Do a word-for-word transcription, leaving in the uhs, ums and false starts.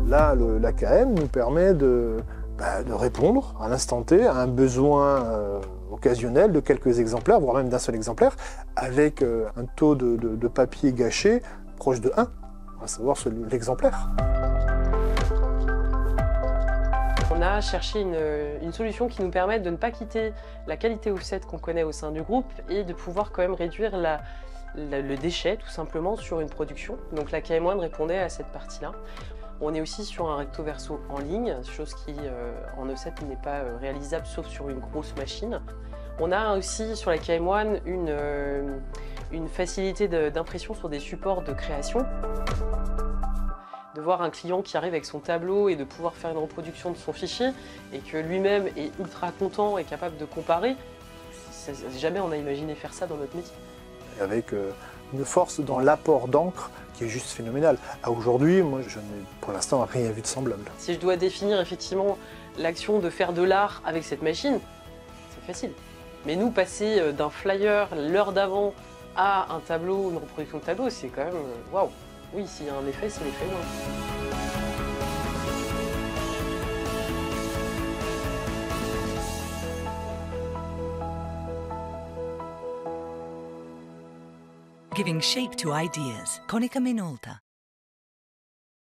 Là, l'A K M nous permet de, bah, de répondre à l'instant T à un besoin euh, occasionnel de quelques exemplaires, voire même d'un seul exemplaire, avec euh, un taux de, de, de papier gâché proche de un, à savoir l'exemplaire. On a cherché une, une solution qui nous permette de ne pas quitter la qualité offset qu'on connaît au sein du groupe et de pouvoir quand même réduire la, la, le déchet tout simplement sur une production. Donc la K M un répondait à cette partie-là. On est aussi sur un recto verso en ligne, chose qui euh, en offset n'est pas euh, réalisable sauf sur une grosse machine. On a aussi sur la K M un une, euh, une facilité d'impression sur des supports de création. De voir un client qui arrive avec son tableau et de pouvoir faire une reproduction de son fichier et que lui-même est ultra content et capable de comparer, jamais on a imaginé faire ça dans notre métier. Avec euh, une force dans l'apport d'encre qui est juste phénoménale. À aujourd'hui, moi je n'ai pour l'instant rien vu de semblable. Si je dois définir effectivement l'action de faire de l'art avec cette machine, c'est facile. Mais nous, passer d'un flyer l'heure d'avant à un tableau, une reproduction de tableau, c'est quand même waouh. Wow. Oui, s'il y a un effet, c'est l'effet moi. Giving shape to ideas. Konica Minolta.